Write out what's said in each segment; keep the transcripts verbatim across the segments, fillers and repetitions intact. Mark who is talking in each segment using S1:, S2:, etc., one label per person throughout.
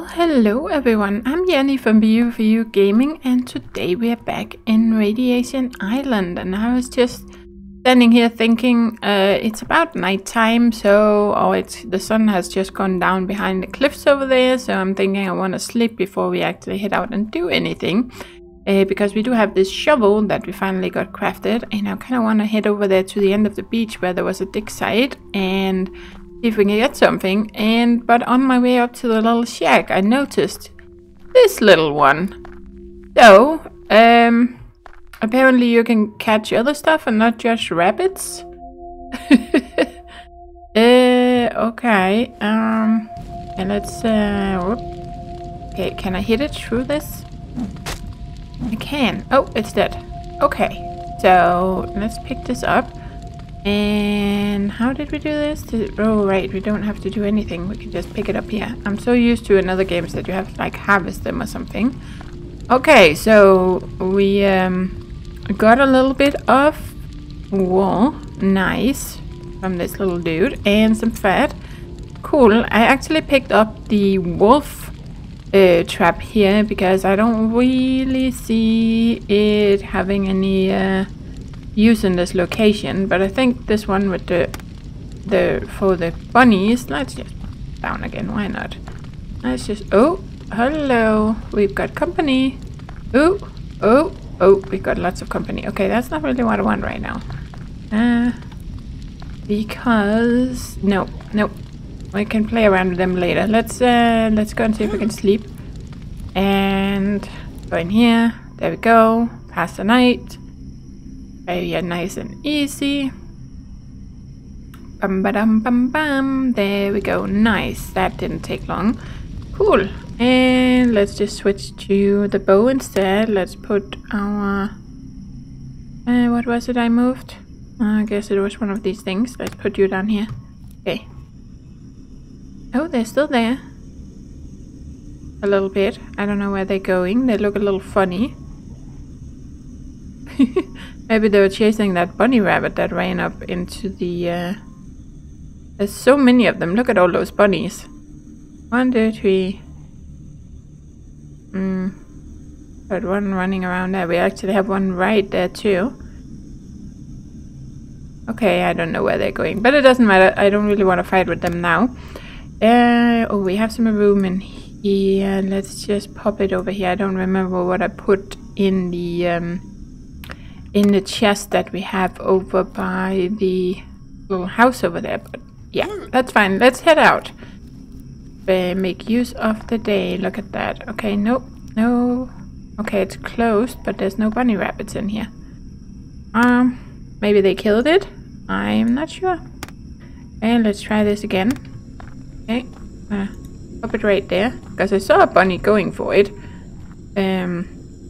S1: Well, hello everyone, I'm Jenny from V U V U Gaming, and today we are back in Radiation Island. And I was just standing here thinking, uh, it's about nighttime, so oh, it's the sun has just gone down behind the cliffs over there, so I'm thinking I want to sleep before we actually head out and do anything. Uh, because we do have this shovel that we finally got crafted, and I kind of want to head over there to the end of the beach where there was a dig site and see if we can get something. And but on my way up to the little shack, I noticed this little one. So, um, apparently you can catch other stuff and not just rabbits. uh, okay. Um, and let's. Uh, whoop. Okay, can I hit it through this? I can. Oh, it's dead. Okay, so let's pick this up. And how did we do this? Did, oh, right, we don't have to do anything. We can just pick it up here. I'm so used to in other games that you have to like harvest them or something. Okay, so we um, got a little bit of wool. Nice. From this little dude. And some fat. Cool. I actually picked up the wolf Uh, trap here because I don't really see it having any uh, use in this location, but I think this one with the the for the bunnies, let's just down again, why not? Let's just, oh, hello, we've got company. Oh, oh, oh, we've got lots of company. Okay, that's not really what I want right now. Uh, because no, no. We can play around with them later. Let's uh, let's go and see if we can sleep. And go in here. There we go. Pass the night. Very nice and easy. Bum ba dum bum bum. There we go. Nice. That didn't take long. Cool. And let's just switch to the bow instead. Let's put our. Uh, what was it I moved? Uh, I guess it was one of these things. Let's put you down here. Okay. Oh, they're still there. A little bit. I don't know where they're going. They look a little funny. Maybe they were chasing that bunny rabbit that ran up into the... Uh... There's so many of them. Look at all those bunnies. One, two, three. Hmm. Got one running around there. We actually have one right there too. Okay, I don't know where they're going. But it doesn't matter. I don't really want to fight with them now. Uh, oh, we have some room in here. Let's just pop it over here. I don't remember what I put in the um, in the chest that we have over by the little house over there. But yeah, that's fine. Let's head out. Uh, make use of the day. Look at that. Okay, nope, no. Okay, it's closed, but there's no bunny rabbits in here. Um, maybe they killed it. I'm not sure. And let's try this again. Okay, uh, pop it right there, because I saw a bunny going for it. Um,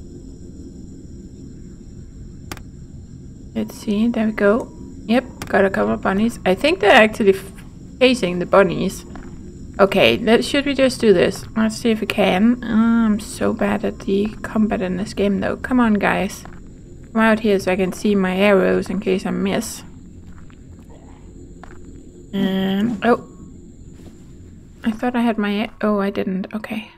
S1: let's see, there we go. Yep, got a couple of bunnies. I think they're actually facing the bunnies. Okay, let, should we just do this? Let's see if we can. Oh, I'm so bad at the combat in this game though. Come on guys. Come out here so I can see my arrows in case I miss. Um, oh. I thought I had my... Oh, I didn't. Okay.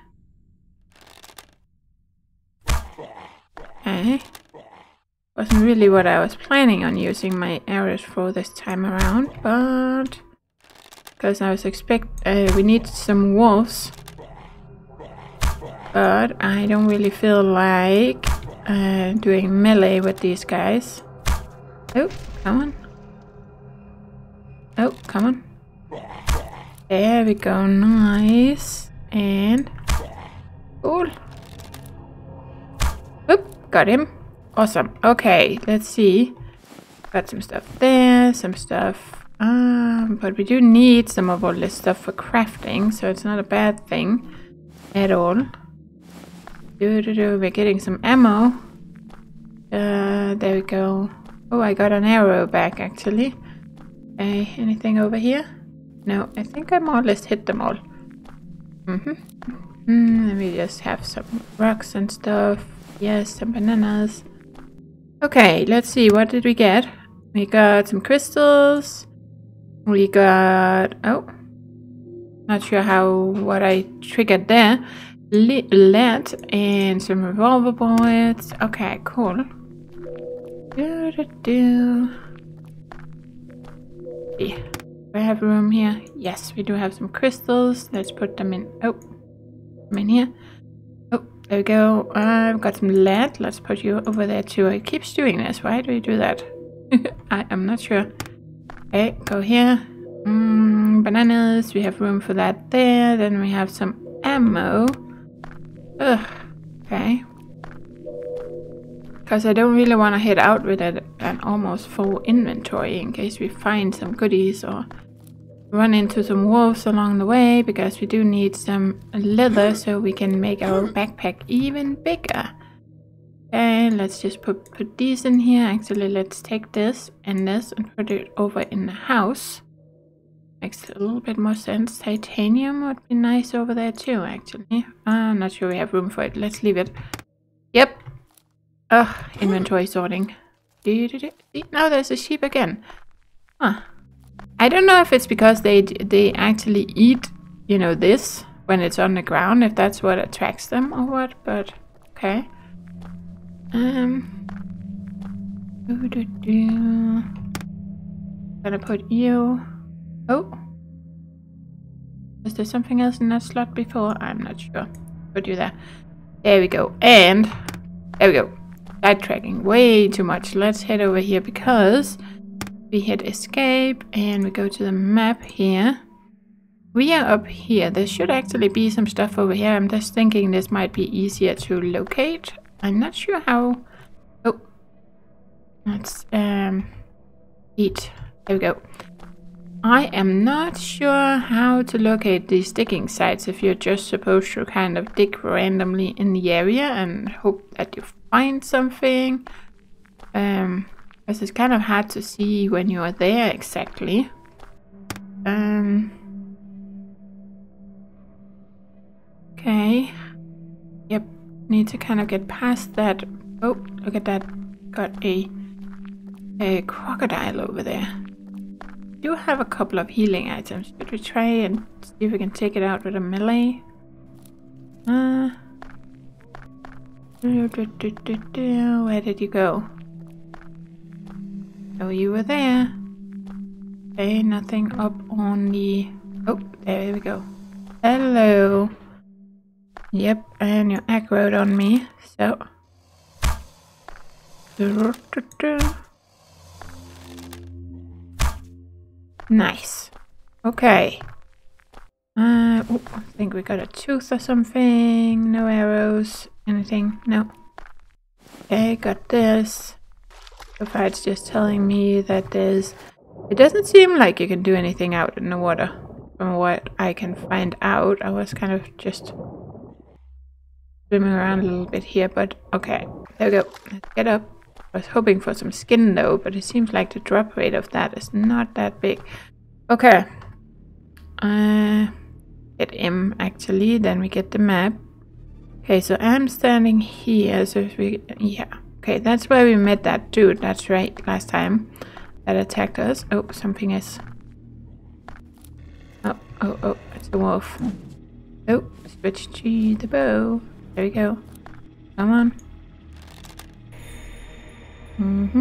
S1: Okay. Wasn't really what I was planning on using my arrows for this time around, but... Because I was expect... Uh, we need some wolves. But I don't really feel like uh, doing melee with these guys. Oh, come on. Oh, come on. There we go, nice. And cool. Oop, got him. Awesome. Okay, let's see. Got some stuff there, some stuff. Um, but we do need some of all this stuff for crafting, so it's not a bad thing at all. Do do do. We're getting some ammo. Uh, there we go. Oh, I got an arrow back actually. Okay, anything over here? No, I think I more or less hit them all. Mm-hmm. Mm, let me just have some rocks and stuff. Yes, some bananas. Okay, let's see. What did we get? We got some crystals. We got... Oh. Not sure how what I triggered there. Le lead and some revolver bullets. Okay, cool. Do do do. Yeah. Do I have room here? Yes, we do have some crystals. Let's put them in. Oh, them in here. Oh, there we go. I've got some lead. Let's put you over there too. It keeps doing this. Why do we do that? I am not sure. Okay, go here. Mm, bananas. We have room for that there. Then we have some ammo. Ugh. Okay. Because I don't really want to head out with a, an almost full inventory in case we find some goodies or run into some wolves along the way, because we do need some leather so we can make our backpack even bigger. Okay, let's just put, put these in here. Actually, let's take this and this and put it over in the house. Makes a little bit more sense. Titanium would be nice over there too, actually. I'm not sure we have room for it. Let's leave it. Yep. Ugh, inventory sorting. See, now there's a sheep again. Huh. I don't know if it's because they they actually eat, you know, this when it's on the ground, if that's what attracts them or what, but okay. Um. Doo -doo -doo. Gonna put you. Oh. Is there something else in that slot before? I'm not sure. Put you there. There we go. And there we go. Sidetracking way too much. Let's head over here because we hit escape and we go to the map here. We are up here. There should actually be some stuff over here. I'm just thinking this might be easier to locate. I'm not sure how. Oh, let's um eat. There we go. I am not sure how to locate these digging sites, if you're just supposed to kind of dig randomly in the area and hope that you find something. Um, because it's kind of hard to see when you are there exactly. Um, okay. Yep, need to kind of get past that. Oh, look at that. Got a, a crocodile over there. Do have a couple of healing items. Should we try and see if we can take it out with a melee? Uh, do, do, do, do, do. Where did you go? Oh, you were there. Okay, nothing up on the... Oh, there we go. Hello. Yep, and you aggroed on me, so... Do, do, do. Nice. Okay. Uh, oh, I think we got a tooth or something. No arrows. Anything? No. Okay, got this. So far it's just telling me that there's... It doesn't seem like you can do anything out in the water. From what I can find out. I was kind of just swimming around a little bit here, but okay. There we go. Let's get up. I was hoping for some skin though, but it seems like the drop rate of that is not that big. Okay. Uh, get M actually, then we get the map. Okay, so I'm standing here, so if we, yeah. Okay, that's where we met that dude, that's right, last time. That attacked us. Oh, something is... Oh, oh, oh, it's a wolf. Oh, switch to the bow. There we go. Come on. Mm-hmm.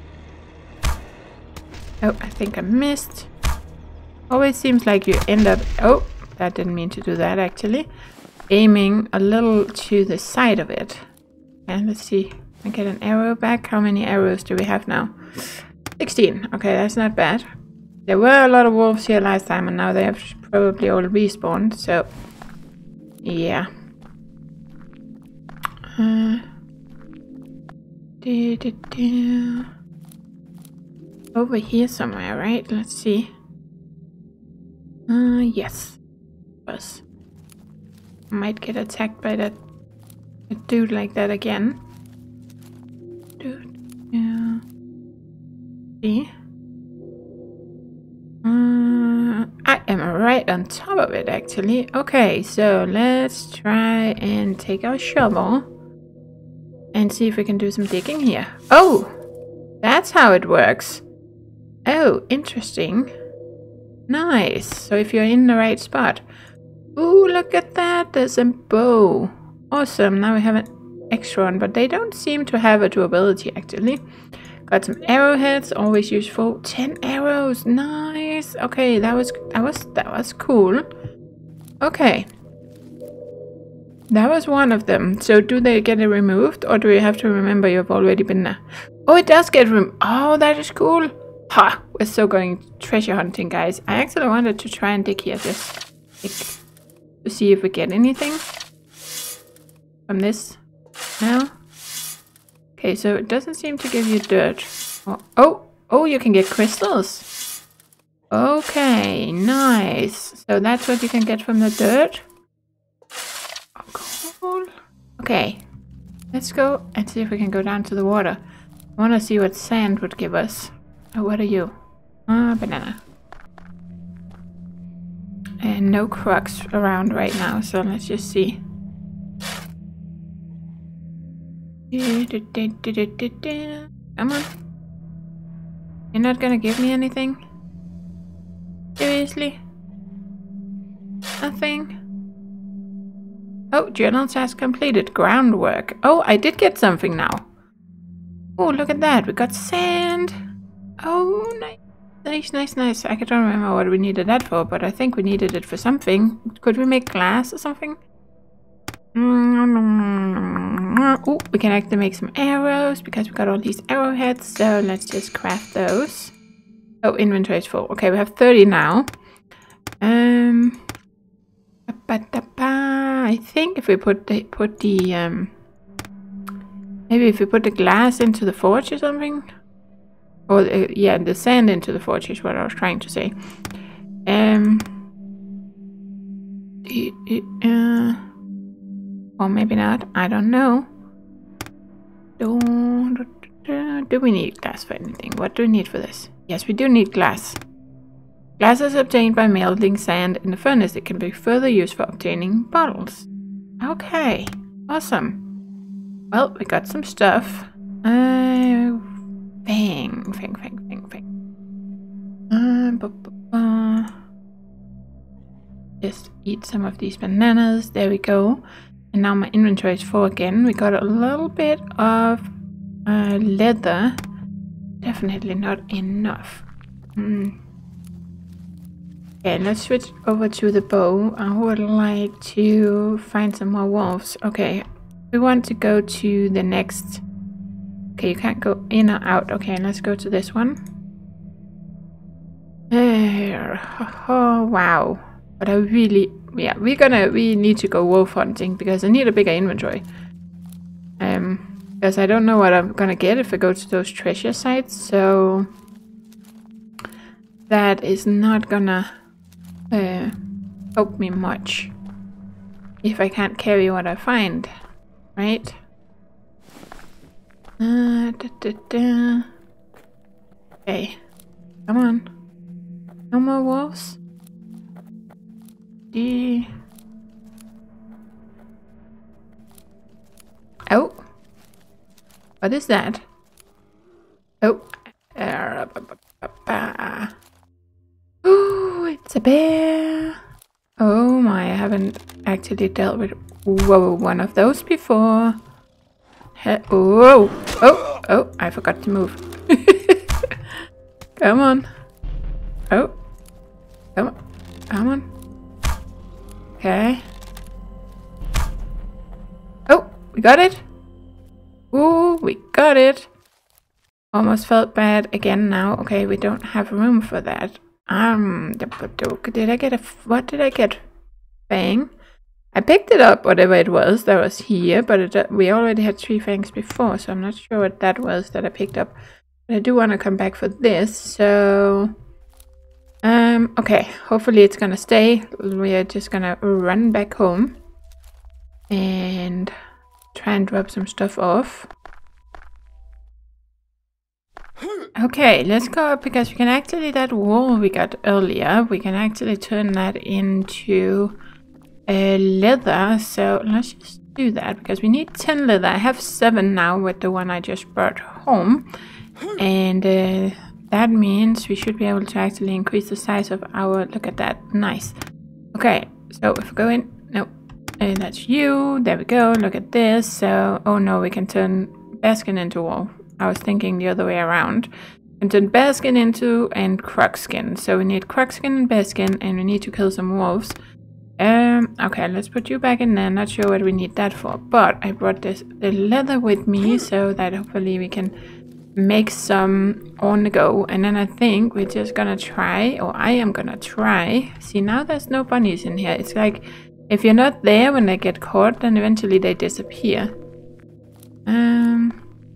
S1: Oh, I think I missed. Always seems like you end up... Oh, that didn't mean to do that, actually. Aiming a little to the side of it. And let's see. I get an arrow back. How many arrows do we have now? sixteen. Okay, that's not bad. There were a lot of wolves here last time, and now they have probably all respawned, so... Yeah. Uh... Do, do, do. Over here somewhere, right? Let's see. Uh, yes. Was. Might get attacked by that a dude like that again. Dude, yeah. See? Uh, I am right on top of it, actually. Okay, so let's try and take our shovel. And see if we can do some digging here. Oh! That's how it works. Oh, interesting. Nice. So if you're in the right spot. Ooh, look at that. There's a bow. Awesome. Now we have an extra one, but they don't seem to have a durability actually. Got some arrowheads, always useful. Ten arrows. Nice. Okay, that was that was that was cool. Okay. That was one of them. So do they get it removed, or do you have to remember you've already been there? Oh, it does get removed. Oh, that is cool. Ha! We're so going treasure hunting, guys. I actually wanted to try and dig here just dig, to see if we get anything from this now. Okay, so it doesn't seem to give you dirt. Oh, oh, oh, you can get crystals. Okay, nice. So that's what you can get from the dirt. Cool. Okay, let's go and see if we can go down to the water. I want to see what sand would give us. Oh, what are you? Ah, uh, banana. And no crocs around right now, so let's just see. Come on. You're not gonna give me anything? Seriously? Nothing? Oh, journal task completed. Groundwork. Oh, I did get something now. Oh, look at that. We got sand. Oh, nice. Nice, nice, nice. I don't remember what we needed that for, but I think we needed it for something. Could we make glass or something? Oh, we can actually make some arrows because we got all these arrowheads. So let's just craft those. Oh, inventory is full. Okay, we have thirty now. Um... I think if we put the put the um maybe if we put the glass into the forge or something, or uh, yeah, the sand into the forge is what I was trying to say. Um, uh, or maybe not. I don't know. Do, do, do we need glass for anything? What do we need for this? Yes, we do need glass. Glass is obtained by melting sand in the furnace. It can be further used for obtaining bottles. Okay, awesome. Well, we got some stuff. Uh, bang, bang, bang, bang, bang. Uh, bu bu bu. Just eat some of these bananas. There we go. And now my inventory is full again. We got a little bit of uh, leather. Definitely not enough. Mm. Okay, let's switch over to the bow. I would like to find some more wolves. Okay, we want to go to the next... Okay, you can't go in or out. Okay, let's go to this one. Uh, oh, wow. But I really... Yeah, we're gonna... We need to go wolf hunting because I need a bigger inventory. Um, because I don't know what I'm gonna get if I go to those treasure sites, so... That is not gonna... Uh, help me much if I can't carry what I find, right? Uh, da, da, da. Okay, come on. No more wolves. D. Oh, what is that? Oh, uh, oh, it's a bear. Oh my, I haven't actually dealt with whoa one of those before. He oh, oh, oh, I forgot to move. Come on. Oh, come on, come on. Okay. Oh, we got it. Ooh, we got it. Almost felt bad again now. Okay, we don't have room for that. Um, did I get a, what did I get? Fang? I picked it up, whatever it was that was here, but it, we already had three fangs before, so I'm not sure what that was that I picked up. But I do want to come back for this, so... Um, okay, hopefully it's gonna stay. We are just gonna run back home and try and drop some stuff off. Okay, let's go up because we can actually, that wool we got earlier, we can actually turn that into uh, leather. So let's just do that because we need ten leather. I have seven now with the one I just brought home. And uh, that means we should be able to actually increase the size of our... Look at that. Nice. Okay, so if we go in... No, and that's you. There we go. Look at this. So, oh no, we can turn bearskin into wool. I was thinking the other way around. We can turn bearskin into and croc skin. So we need croc skin and bearskin, and we need to kill some wolves. Um, okay, let's put you back in there. Not sure what we need that for, but I brought this the leather with me so that hopefully we can make some on the go. And then I think we're just gonna try, or I am gonna try. See, now there's no bunnies in here. It's like if you're not there when they get caught, then eventually they disappear. Um,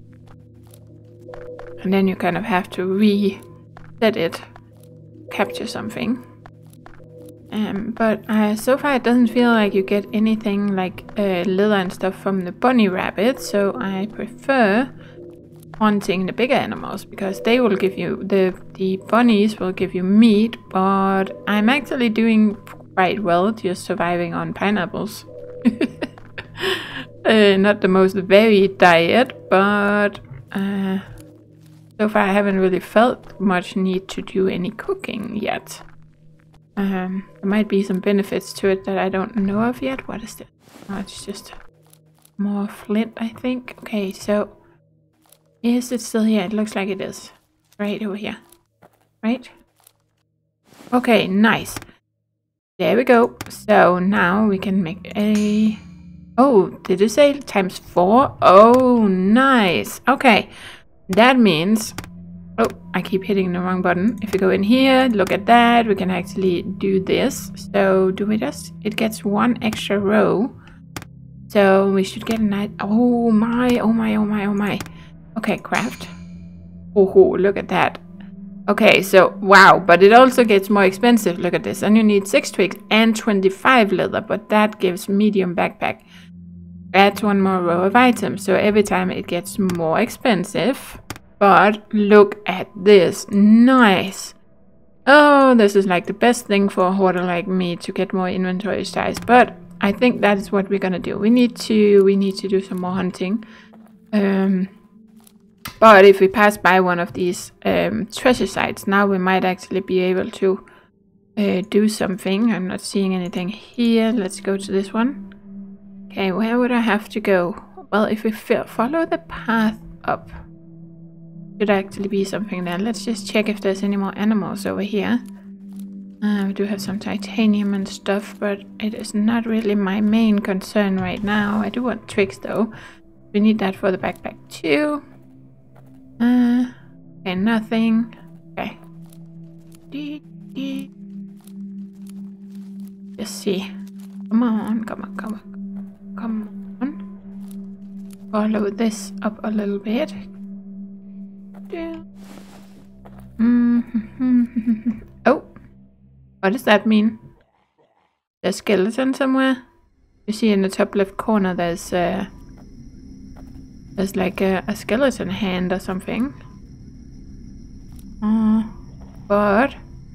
S1: and then you kind of have to reset it, capture something. Um, but uh, so far it doesn't feel like you get anything like uh, leather and stuff from the bunny rabbit, so I prefer hunting the bigger animals because they will give you, the, the bunnies will give you meat, but I'm actually doing quite well just surviving on pineapples. uh, not the most varied diet, but uh, so far I haven't really felt much need to do any cooking yet. Um, there might be some benefits to it that I don't know of yet. What is this? Oh, it's just more flint, I think. Okay, so is it still here? It looks like it is. Right over here. Right? Okay, nice. There we go. So now we can make a... Oh, did it say times four? Oh, nice. Okay, that means... Oh, I keep hitting the wrong button. If we go in here, look at that, we can actually do this. So do we just, it gets one extra row. So we should get a night. Oh my, oh my, oh my, oh my. Okay, craft. Oh, look at that. Okay, so wow, but it also gets more expensive. Look at this. And you need six twigs and twenty-five leather, but that gives medium backpack. Adds one more row of items. So every time it gets more expensive. But look at this. Nice. Oh, this is like the best thing for a hoarder like me to get more inventory size. But I think that is what we're gonna do. We need to we need to do some more hunting. Um, but if we pass by one of these um, treasure sites, now we might actually be able to uh, do something. I'm not seeing anything here. Let's go to this one. Okay, where would I have to go? Well, if we follow the path up, should actually be something there. Let's just check if there's any more animals over here. Uh, we do have some titanium and stuff, but it is not really my main concern right now. I do want twigs though. We need that for the backpack too. Uh, okay, nothing. Okay. Just see. Come on, come on, come on, come on. Follow this up a little bit. Mm-hmm. Oh, what does that mean? There's a skeleton somewhere. You see in the top left corner there's uh, there's like a, a skeleton hand or something. Uh, but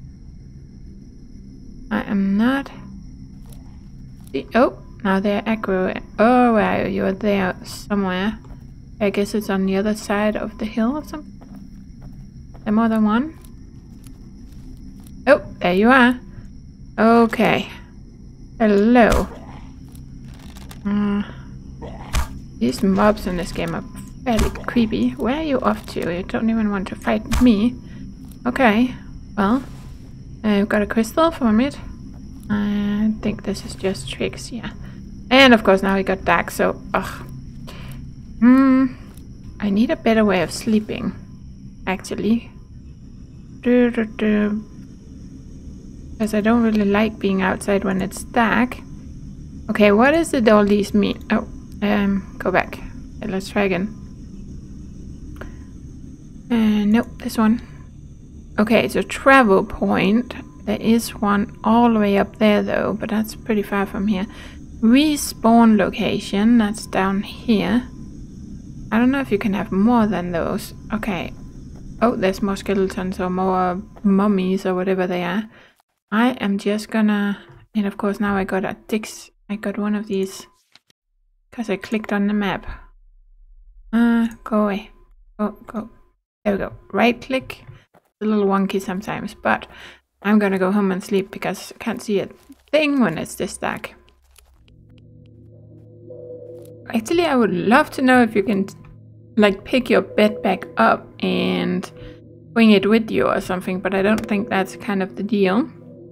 S1: I am not. See, oh, now they're aggro. Oh wow, you're there somewhere. I guess it's on the other side of the hill or something. There more than one? Oh, there you are. Okay. Hello. Uh, these mobs in this game are fairly creepy. Where are you off to? You don't even want to fight me. Okay. Well, I've got a crystal from it. I think this is just tricks, yeah. And of course now we got dark, so ugh. Hmm. I need a better way of sleeping, actually. Because I don't really like being outside when it's dark. Okay, what does it all these mean? Oh, um, go back. Okay, let's try again. Uh, nope, this one. Okay, so travel point. There is one all the way up there though, but that's pretty far from here. Respawn location, that's down here. I don't know if you can have more than those. Okay. Oh, there's more skeletons or more mummies or whatever they are. I am just gonna... And of course now I got a dix. I got one of these. Because I clicked on the map. Uh, go away. Go, go. There we go. Right click. a little wonky sometimes, but I'm gonna go home and sleep because I can't see a thing when it's this dark. Actually, I would love to know if you can like pick your bed back up and bring it with you or something, but I don't think that's kind of the deal.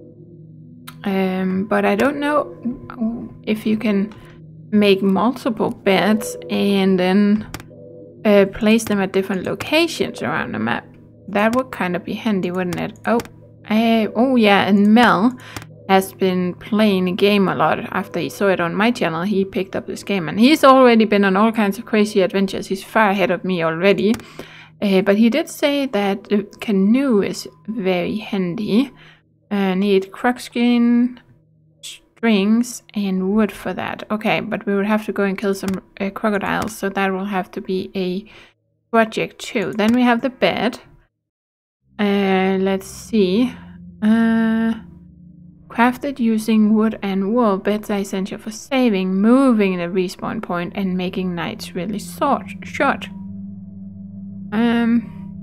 S1: Um, but I don't know if you can make multiple beds and then uh, place them at different locations around the map. That would kind of be handy, wouldn't it? Oh, uh, oh yeah, and Mel has been playing a game a lot. After he saw it on my channel, he picked up this game, and he's already been on all kinds of crazy adventures. He's far ahead of me already. Uh, but he did say that the canoe is very handy. Uh, need croc skin, strings, and wood for that. Okay, but we will have to go and kill some uh, crocodiles, so that will have to be a project too. Then we have the bed. Uh, let's see. Uh, crafted using wood and wool. Beds are essential for saving, moving the respawn point, and making nights really short. short. Um.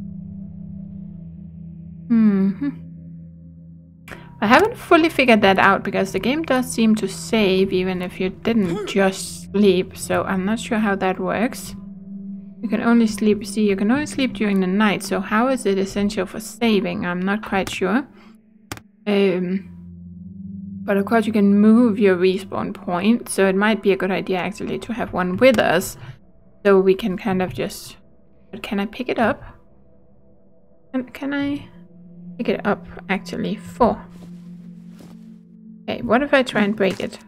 S1: Hmm. I haven't fully figured that out because the game does seem to save even if you didn't just sleep, so I'm not sure how that works. You can only sleep, see, you can only sleep during the night, so how is it essential for saving? I'm not quite sure. Um, but of course you can move your respawn point, so it might be a good idea actually to have one with us, so we can kind of just... But can I pick it up? Can, can I pick it up actually? Four. Okay, what if I try and break it?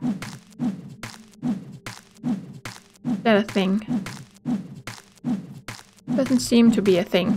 S1: Is that a thing? Doesn't seem to be a thing.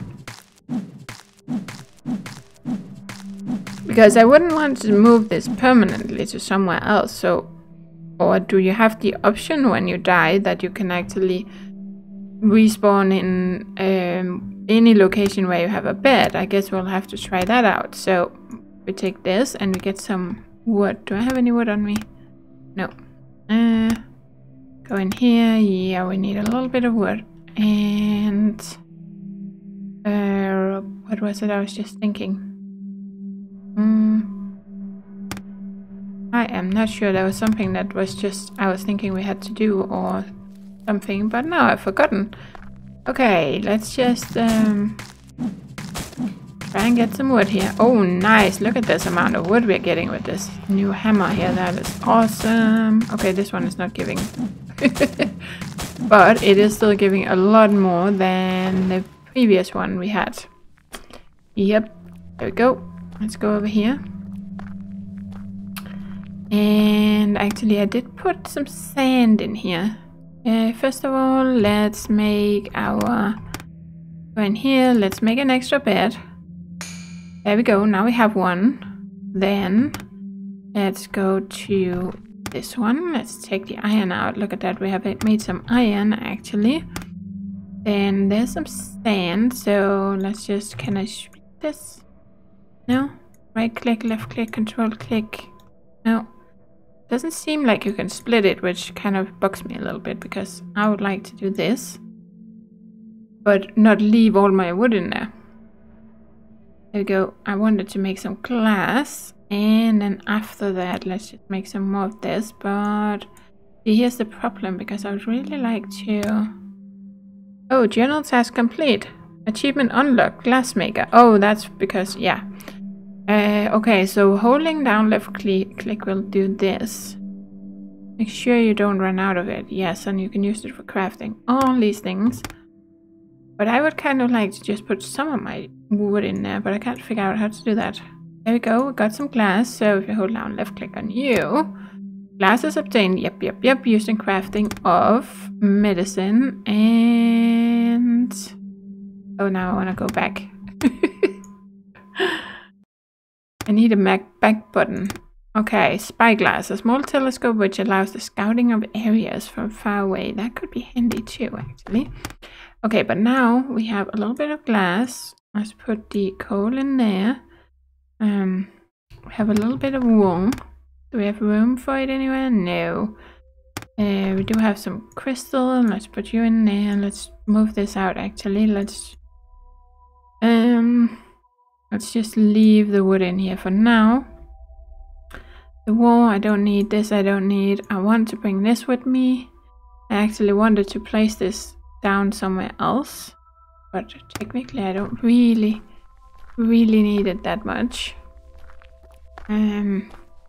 S1: Because I wouldn't want to move this permanently to somewhere else, so... Or do you have the option when you die that you can actually respawn in um, any location where you have a bed? I guess we'll have to try that out. So we take this and we get some wood. Do I have any wood on me? No. Uh, go in here. Yeah, we need a little bit of wood. And uh, what was it I was just thinking? Mm, I am not sure. There was something that was just I was thinking we had to do or something, but now I've forgotten. Okay, let's just um, try and get some wood here. Oh, nice. Look at this amount of wood we're getting with this new hammer here. That is awesome. Okay, this one is not giving. But it is still giving a lot more than the previous one we had. Yep. There we go. Let's go over here. And actually I did put some sand in here. Uh, first of all, let's make our... Go in here. Let's make an extra bed. There we go. Now we have one. Then let's go to this one. Let's take the iron out. Look at that. We have made some iron actually. Then there's some sand. So let's just... Can I split this? No? Right click, left click, control click. No. Doesn't seem like you can split it, which kind of bugs me a little bit because I would like to do this. But not leave all my wood in there. There we go. I wanted to make some glass. And then after that, let's just make some more of this. But here's the problem because I would really like to... Oh, journal task complete. Achievement unlocked. Glassmaker. Oh, that's because... Yeah. Uh, okay, so holding down left click, click will do this. Make sure you don't run out of it. Yes, and you can use it for crafting. All these things. But I would kind of like to just put some of my wood in there, but I can't figure out how to do that. There we go, we got some glass. So if you hold down left click on you, glass is obtained. Yep, yep, yep. Used in crafting of medicine. And... Oh, now I want to go back. I need a back, back button. Okay, spyglass, a small telescope which allows the scouting of areas from far away. That could be handy too, actually. Okay, but now we have a little bit of glass. Let's put the coal in there. Um, we have a little bit of wool. Do we have room for it anywhere? No. Uh, we do have some crystal. Let's put you in there. Let's move this out, actually. Let's... Um... Let's just leave the wood in here for now. The wall, I don't need. This I don't need. I want to bring this with me. I actually wanted to place this down somewhere else. But technically I don't really, really need it that much. Um...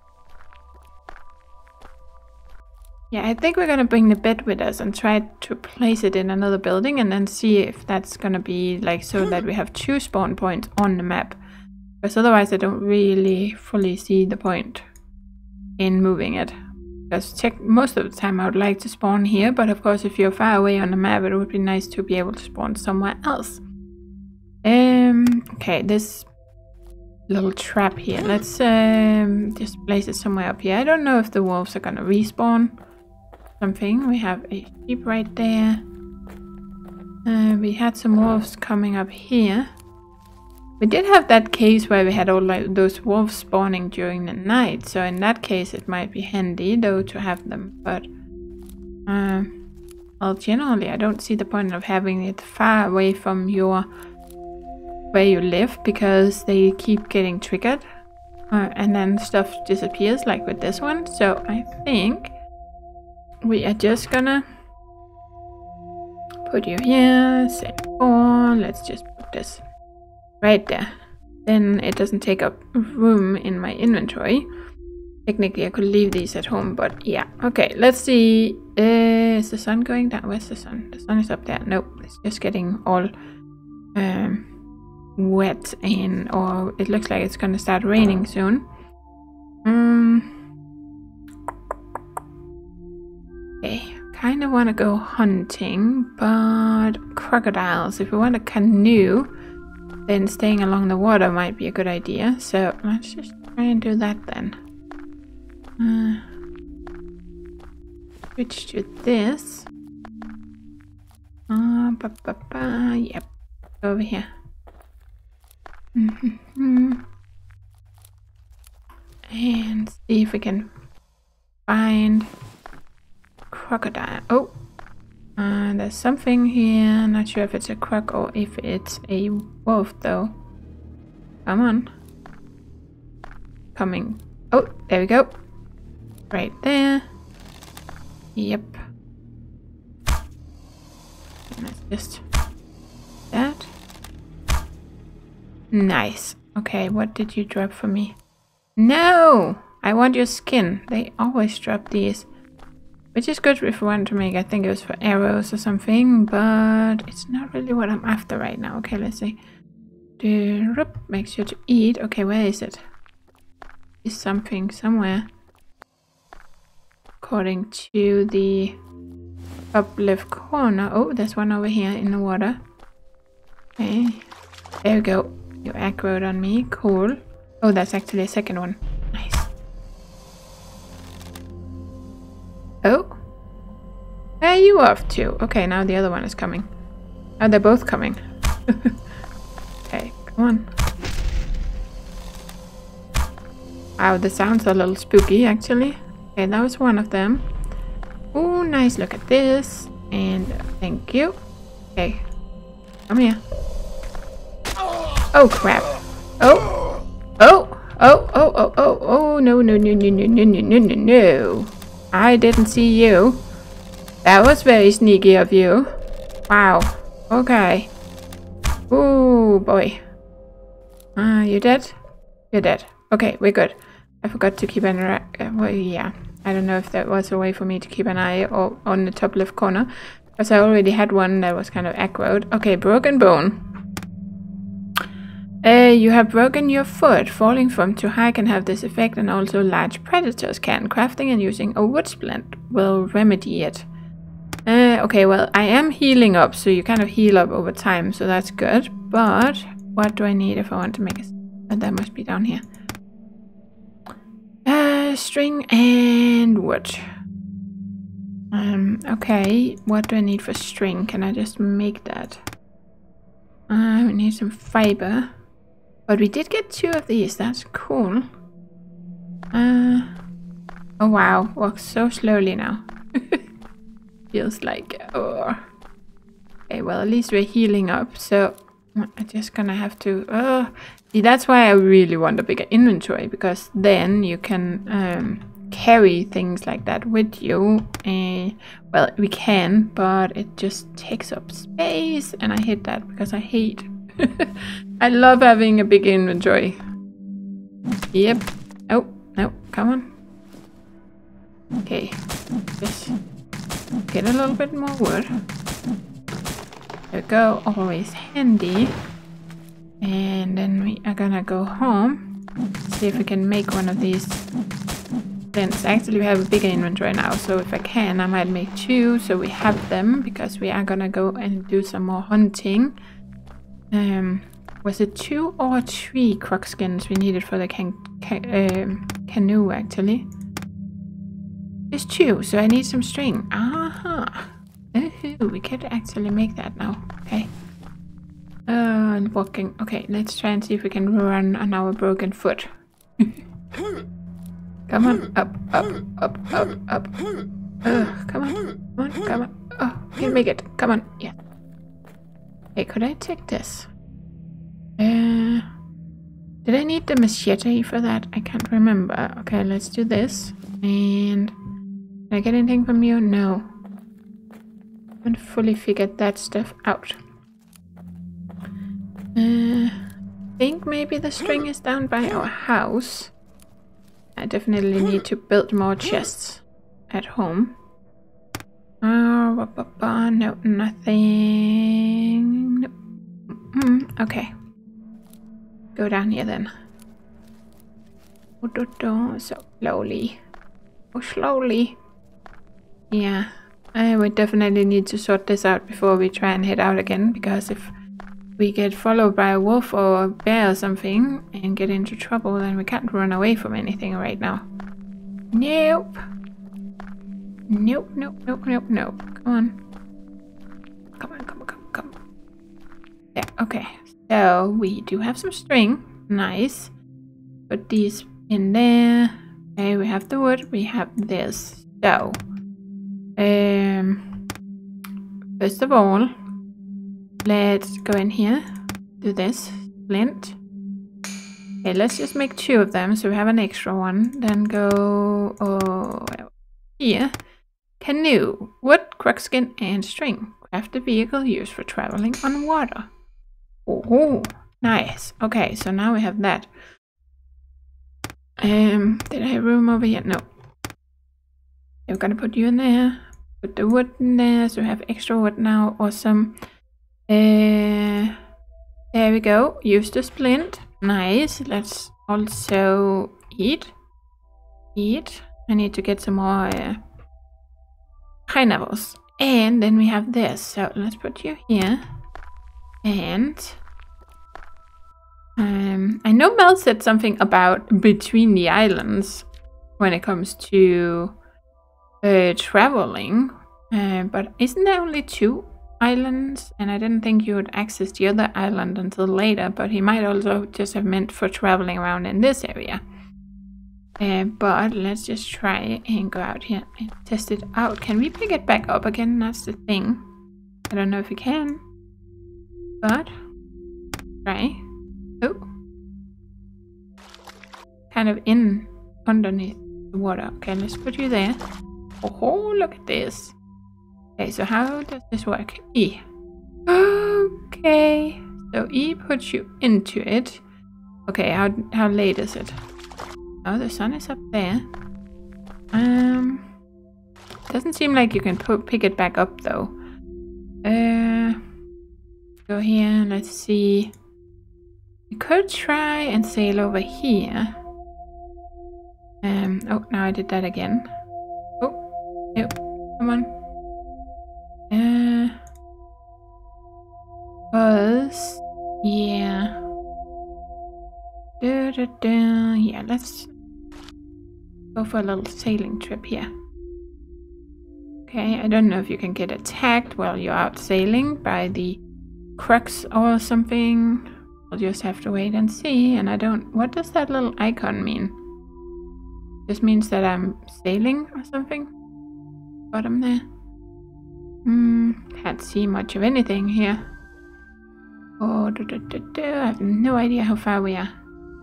S1: Yeah, I think we're gonna bring the bed with us and try to place it in another building and then see if that's gonna be like so that we have two spawn points on the map. Because otherwise I don't really fully see the point in moving it. Because check, most of the time I would like to spawn here, but of course if you're far away on the map it would be nice to be able to spawn somewhere else. Um, okay, this little trap here, let's um, just place it somewhere up here. I don't know if the wolves are gonna respawn. Something. We have a sheep right there. Uh, we had some wolves coming up here. We did have that case where we had all like those wolves spawning during the night, so in that case it might be handy though to have them, but uh, well, generally I don't see the point of having it far away from your where you live, because they keep getting triggered uh, and then stuff disappears like with this one. So I think we are just gonna put you here, set four, let's just put this right there. Then it doesn't take up room in my inventory. Technically I could leave these at home, but yeah. Okay, let's see. Uh, is the sun going down? Where's the sun? The sun is up there. Nope, it's just getting all um, wet and or it looks like it's gonna start raining soon. Um, okay, kind of want to go hunting, but crocodiles. If we want a canoe, then staying along the water might be a good idea. So let's just try and do that then. Uh, switch to this. Uh, ba, ba, ba. Yep, over here. Mm-hmm. And see if we can find crocodile. Oh, uh, there's something here. Not sure if it's a croc or if it's a wolf though. Come on. Coming. Oh, there we go. Right there. Yep. Let's just that. Nice. Okay, what did you drop for me? No! I want your skin. They always drop these. Which is good if we want to make, I think it was for arrows or something, but it's not really what I'm after right now. Okay, let's see. Make sure to eat. Okay, where is it? Is something somewhere. According to the top left corner. Oh, there's one over here in the water. Okay, there we go. You aggroed on me. Cool. Oh, that's actually a second one. Nice. Oh, where are you off to? Okay, now the other one is coming. Oh, they're both coming. Okay, come on. Wow, the sounds are a little spooky, actually. Okay, that was one of them. Oh, nice. Look at this. And thank you. Okay, come here. Oh, crap. Oh, oh, oh, oh, oh, oh, oh, no, no, no, no, no, no, no, no, no. I didn't see you. That was very sneaky of you. Wow. Okay. Oh boy. Ah, uh, you dead? You're dead. Okay, we're good. I forgot to keep an eye. Uh, well, yeah. I don't know if that was a way for me to keep an eye or on the top left corner, because I already had one that was kind of aggroed. Okay, broken bone. Uh, you have broken your foot. Falling from too high can have this effect, and also large predators can. Crafting and using a wood splint will remedy it. Uh, okay, well, I am healing up, so you kind of heal up over time, so that's good. But what do I need if I want to make a... Oh, that must be down here. Uh, string and wood. Um, okay, what do I need for string? Can I just make that? Uh, we need some fiber. But we did get two of these, that's cool. Uh, oh wow, walks so slowly now. Feels like, oh. Okay, well at least we're healing up, so I'm just gonna have to, oh, See, that's why I really want a bigger inventory, because then you can um, carry things like that with you. Uh, well, we can, but it just takes up space, and I hate that because I hate. I love having a big inventory. Yep. Oh, no, come on. Okay, just get a little bit more wood. There we go, always handy. And then we are gonna go home, see if we can make one of these flints. Actually, we have a bigger inventory now, so if I can, I might make two, so we have them, because we are gonna go and do some more hunting. Um, was it two or three croc skins we needed for the can ca um, canoe, actually? It's two, so I need some string. Aha! Ooh, we could actually make that now. Okay. Uh, walking. Okay, let's try and see if we can run on our broken foot. Come on, up, up, up, up, up. Uh, come on, come on, come on. Oh, can make it. Come on, yeah. Hey, could I take this? Uh, did I need the machete for that? I can't remember. Okay, let's do this. And can I get anything from you? No. I haven't fully figured that stuff out. Uh, I think maybe the string is down by our house. I definitely need to build more chests at home. Oh, no, nothing. Nope. Mm, okay. Go down here then. So slowly. Oh, slowly. Yeah, I would definitely need to sort this out before we try and head out again, because if we get followed by a wolf or a bear or something and get into trouble, then we can't run away from anything right now. Nope. Nope, nope, nope, nope, nope. Come on. Come on, come on, come on, come on. Yeah, okay. So we do have some string. Nice. Put these in there. Okay, we have the wood. We have this. So, um, first of all, let's go in here, do this, flint. Okay, let's just make two of them so we have an extra one. Then go oh, here. Canoe, wood, croc skin, and string. Craft a vehicle used for traveling on water. Oh, nice. Okay, so now we have that. Um, did I have room over here? No. I'm gonna put you in there. Put the wood in there so we have extra wood now. Awesome. Uh, there we go. Use the splint. Nice. Let's also eat. Eat. I need to get some more uh, pineapples. And then we have this. So let's put you here. And um, I know Mel said something about between the islands when it comes to uh, traveling. Uh, but isn't there only two islands? And I didn't think you would access the other island until later, but he might also just have meant for traveling around in this area. Uh, but let's just try and go out here and test it out. Can we pick it back up again? That's the thing. I don't know if we can, but try. Oh, kind of in underneath the water. Okay, let's put you there. Oh, look at this. Okay, so how does this work? E. Okay, so E puts you into it. Okay, how how late is it? Oh, the sun is up there. Um, doesn't seem like you can put, pick it back up though. Uh, go here. Let's see. You could try and sail over here. Um. Oh, now I did that again. Oh, nope. Come on. Uh, was yeah. Da, da, da. Yeah, let's go for a little sailing trip here. Okay, I don't know if you can get attacked while you're out sailing by the crocs or something. We'll just have to wait and see. And I don't... What does that little icon mean? This means that I'm sailing or something? Bottom there. Hmm, can't see much of anything here. Oh, do, do, do, do. I have no idea how far we are.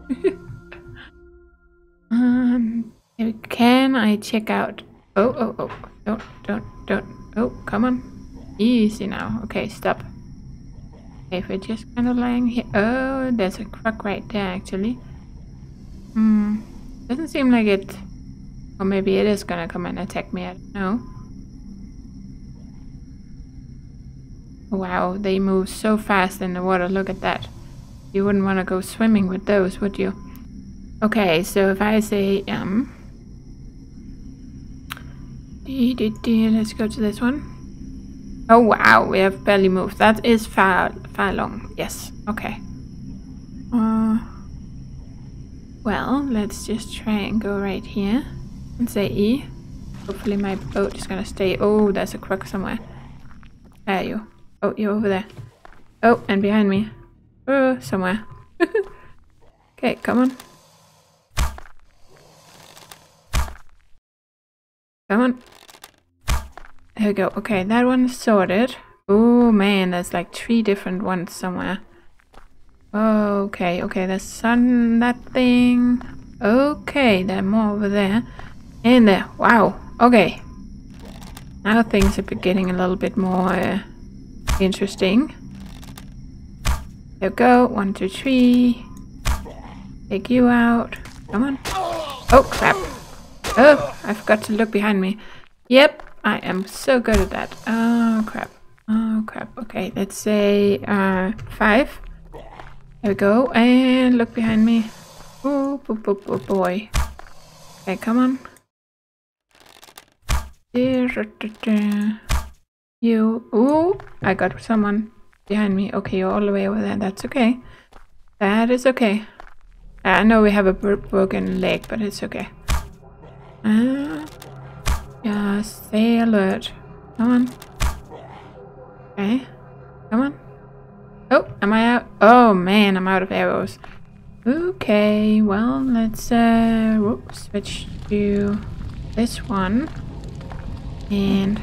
S1: um, can I check out? Oh, oh, oh! Don't, don't, don't! Oh, come on! Easy now. Okay, stop. Okay, if we're just kind of lying here. Oh, there's a croc right there, actually. Hmm. Doesn't seem like it. Or maybe it is gonna come and attack me. I don't know. Wow, they move so fast in the water. Look at that. You wouldn't want to go swimming with those, would you? Okay, so if I say, um... let's go to this one. Oh, wow, we have barely moved. That is far, far long. Yes, okay. Uh, well, let's just try and go right here. And say E. Hopefully my boat is gonna stay. Oh, there's a croc somewhere. There you. Oh, you're over there. Oh, and behind me. Oh, somewhere. Okay, come on. Come on. There we go. Okay, that one is sorted. Oh man, there's like three different ones somewhere. Oh, okay, okay, there's sun, that thing. Okay, there are more over there. And there. Wow. Okay. Now things are getting a little bit more uh, interesting. There we go. One, two, three. Take you out. Come on. Oh, crap. Oh, I forgot to look behind me. Yep, I am so good at that. Oh, crap. Oh, crap. Okay, let's say uh, five. There we go. And look behind me. Oh, bo bo bo boy. Okay, come on. You. Ooh, I got someone behind me. Okay, you're all the way over there. That's okay. That is okay. I know we have a bro broken leg, but it's okay. Uh, yeah, stay alert. Come on. Okay. Come on. Oh, am I out? Oh man, I'm out of arrows. Okay, well, let's uh, whoop, switch to this one. And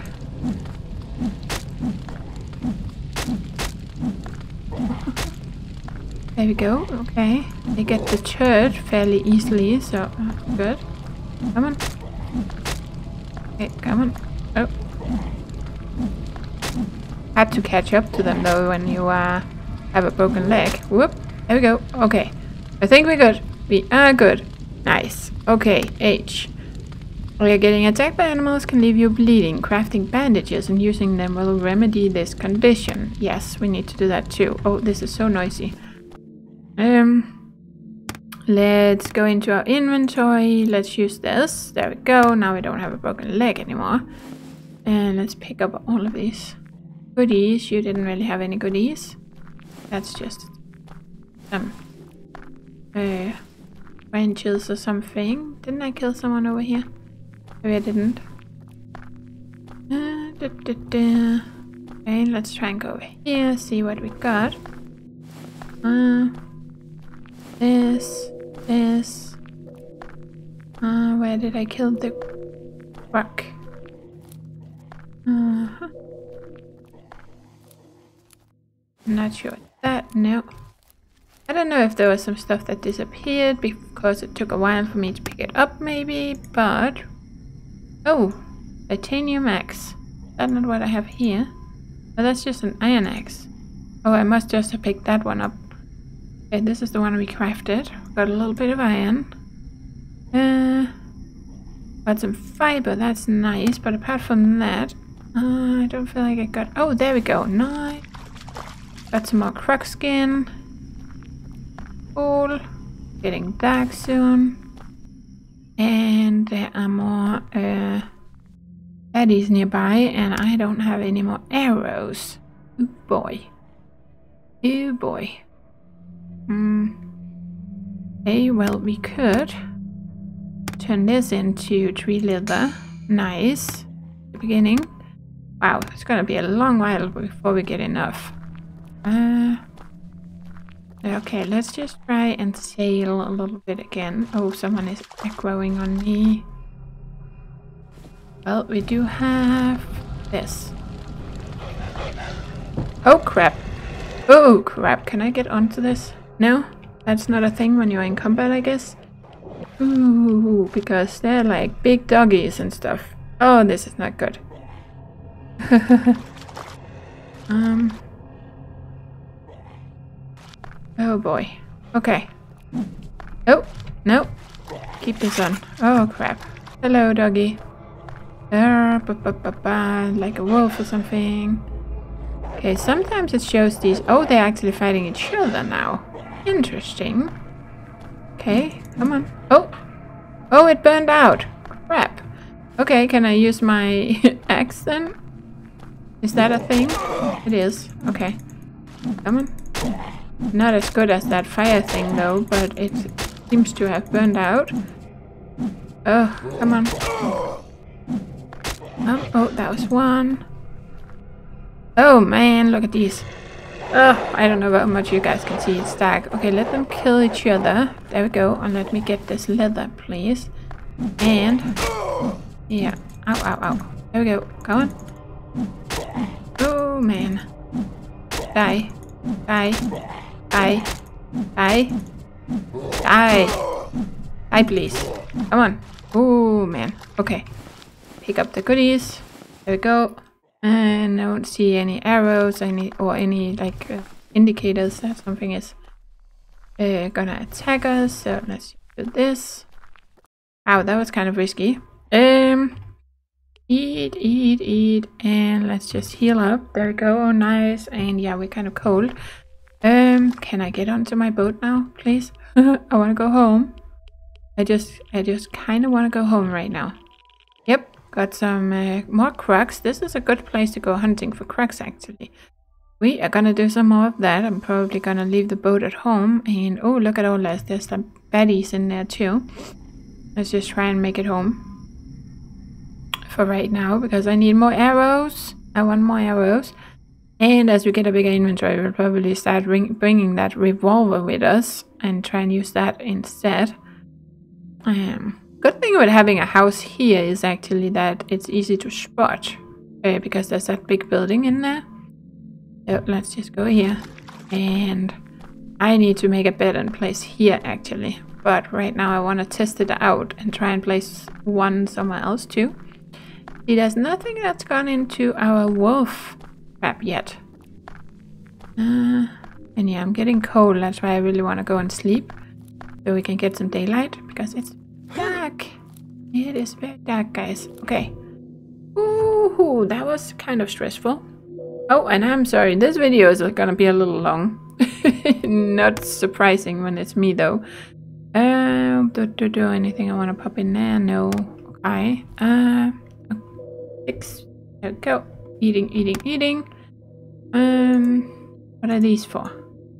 S1: there we go. Okay, they get the church fairly easily, so uh, good. Come on. Okay, come on. Oh, had to catch up to them though when you uh, have a broken leg. Whoop. There we go. Okay, I think we're good. We are good. Nice. Okay, H. We are getting attacked by animals can leave you bleeding. Crafting bandages and using them will remedy this condition. Yes, we need to do that too. Oh, this is so noisy. Um, let's go into our inventory. Let's use this. There we go. Now we don't have a broken leg anymore. And let's pick up all of these goodies. You didn't really have any goodies. That's just some uh, branches or something. Didn't I kill someone over here? Maybe I didn't. Uh, da, da, da. Okay, let's try and go over here, see what we got. Uh, this, this. Uh, where did I kill the rock? Uh huh. I'm not sure what that. No. I don't know if there was some stuff that disappeared because it took a while for me to pick it up, maybe, but. Oh, titanium axe. That's not what I have here. Oh, that's just an iron axe. Oh, I must just have picked that one up. Okay, this is the one we crafted. Got a little bit of iron. Uh, got some fiber. That's nice. But apart from that, uh, I don't feel like I got. Oh, there we go. Nice. Got some more croc skin. Cool. Getting dark soon. And there are more uh, baddies nearby, and I don't have any more arrows. Oh boy. Oh boy. Hmm. Okay, well, we could turn this into tree leather. Nice. The beginning. Wow, it's gonna be a long while before we get enough. Uh. Okay, let's just try and sail a little bit again. Oh, someone is growing on me. Well, we do have this. Oh, crap. Oh, crap. Can I get onto this? No? That's not a thing when you're in combat, I guess? Ooh, because they're like big doggies and stuff. Oh, this is not good. um. Oh boy. Okay. Oh, no. Keep this on. Oh, crap. Hello, doggy. Uh, ba -ba -ba -ba, like a wolf or something. Okay, sometimes it shows these. Oh, they're actually fighting each other now. Interesting. Okay, come on. Oh! Oh, it burned out. Crap. Okay, can I use my axe then? Is that a thing? It is. Okay. Come on. Not as good as that fire thing though, but it seems to have burned out. Oh, come on. Oh, oh, that was one. Oh man, look at these. Oh, I don't know how much you guys can see. It's dark. Okay, let them kill each other. There we go. And let me get this leather, please. And yeah. Ow, ow, ow. There we go. Come on. Oh man. Die. Die. Die. Die. Die. Die, please. Come on. Oh man. Okay. Pick up the goodies. There we go. And I don't see any arrows, any or any like uh, indicators that something is uh, gonna attack us. So let's do this. Ow, that was kind of risky. Um, eat, eat, eat, and let's just heal up. There we go. Nice. And yeah, we're kind of cold. Um, can I get onto my boat now, please? I want to go home. I just, I just kind of want to go home right now. Yep. Got some uh, more crocs. This is a good place to go hunting for crocs, actually. We are gonna do some more of that. I'm probably gonna leave the boat at home. And oh, look at all this. There's some baddies in there too. Let's just try and make it home for right now, because I need more arrows. I want more arrows. And as we get a bigger inventory, we'll probably start ring bringing that revolver with us and try and use that instead. Um... Good thing about having a house here is actually that it's easy to spot, uh, because there's that big building in there. So let's just go here. And I need to make a bed and place here actually. But right now I want to test it out and try and place one somewhere else too. See, there's nothing that's gone into our wolf trap yet. Uh, and yeah, I'm getting cold. That's why I really want to go and sleep. So we can get some daylight, because it's dark. It is very dark, guys. Okay. Ooh, that was kind of stressful. Oh, and I'm sorry. This video is gonna be a little long. Not surprising when it's me, though. Um, do, do, do anything I want to pop in there? No. Okay. Uh, six. There we go. Eating, eating, eating. Um, what are these for?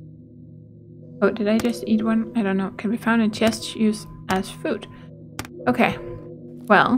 S1: Oh, did I just eat one? I don't know. Can be found in chests used as food. Okay, well,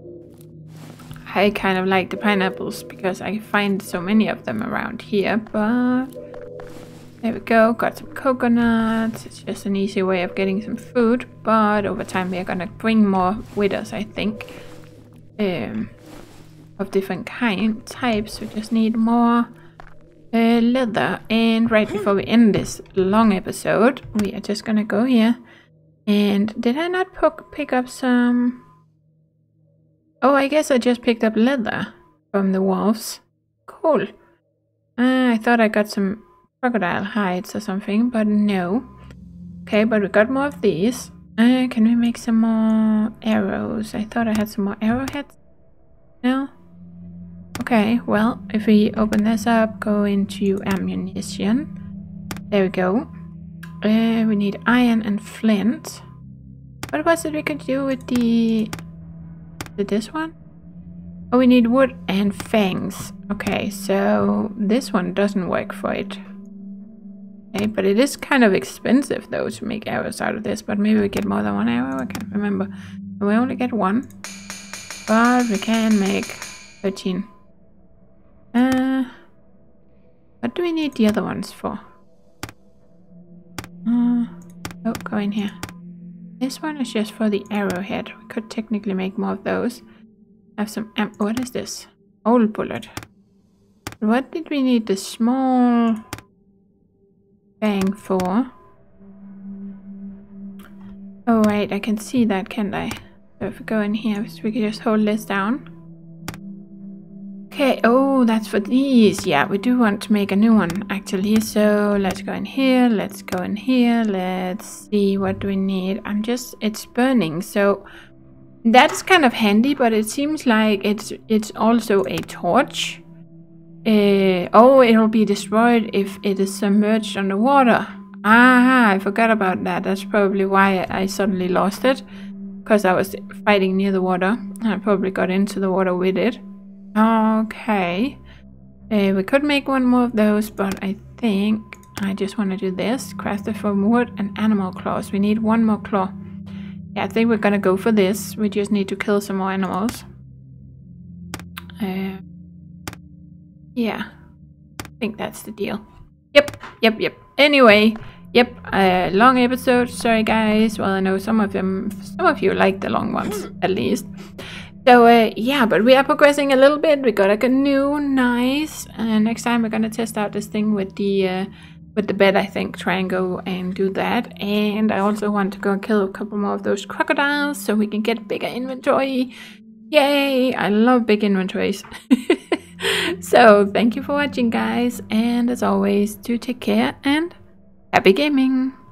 S1: I kind of like the pineapples because I find so many of them around here, but there we go. Got some coconuts. It's just an easy way of getting some food, but over time we are gonna bring more with us, I think, um, of different kind types. We just need more uh, leather. And right before we end this long episode, we are just gonna go here. And did I not pick up some... Oh, I guess I just picked up leather from the wolves. Cool. Uh, I thought I got some crocodile hides or something, but no. Okay, but we got more of these. Uh, can we make some more arrows? I thought I had some more arrowheads. No? Okay, well, if we open this up, go into ammunition. There we go. Uh, we need iron and flint. What was it we could do with the... With this one? Oh, we need wood and fangs. Okay, so this one doesn't work for it. Okay, but it is kind of expensive though to make arrows out of this. But maybe we get more than one arrow, I can't remember. We only get one. But we can make thirteen. Uh, what do we need the other ones for? Uh, oh, go in here. This one is just for the arrowhead. We could technically make more of those. Have some am- what is this? Old bullet. What did we need the small bang for. Oh wait, I can see that, can't I? So if we go in here, we can just hold this down. Okay, oh, that's for these. Yeah, we do want to make a new one, actually. So let's go in here, let's go in here, let's see, what do we need? I'm just, it's burning, so that's kind of handy, but it seems like it's it's also a torch. Uh, oh, it'll be destroyed if it is submerged underwater. Ah, I forgot about that. That's probably why I suddenly lost it. Because I was fighting near the water. I probably got into the water with it. Okay. Uh, we could make one more of those, but I think I just want to do this. Crafted from wood and animal claws. We need one more claw. Yeah, I think we're gonna go for this. We just need to kill some more animals. Uh, yeah. I think that's the deal. Yep, yep, yep. Anyway, yep, a uh, long episode. Sorry, guys. Well, I know some of them, some of you like the long ones, at least. So, uh, yeah, but we are progressing a little bit. We got like a new, nice. And next time we're gonna test out this thing with the uh, with the bed. I think try and go and do that. And I also want to go and kill a couple more of those crocodiles so we can get bigger inventory. Yay! I love big inventories. So, thank you for watching, guys, and as always, do take care and happy gaming!